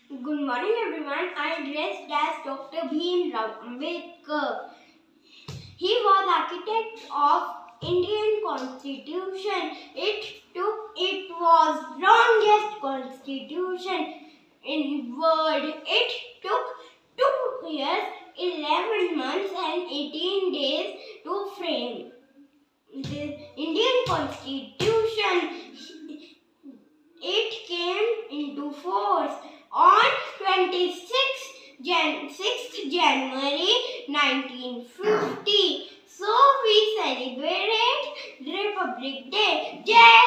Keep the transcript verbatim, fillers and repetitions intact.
Good morning everyone. I am dressed as Doctor Bhimrao Ambedkar. He was architect of Indian Constitution. It took it was longest constitution in world. It took two years, eleven months and eighteen days to frame. The Indian Constitution, it came into force on twenty-sixth January nineteen fifty. So we celebrate Republic Day. Jai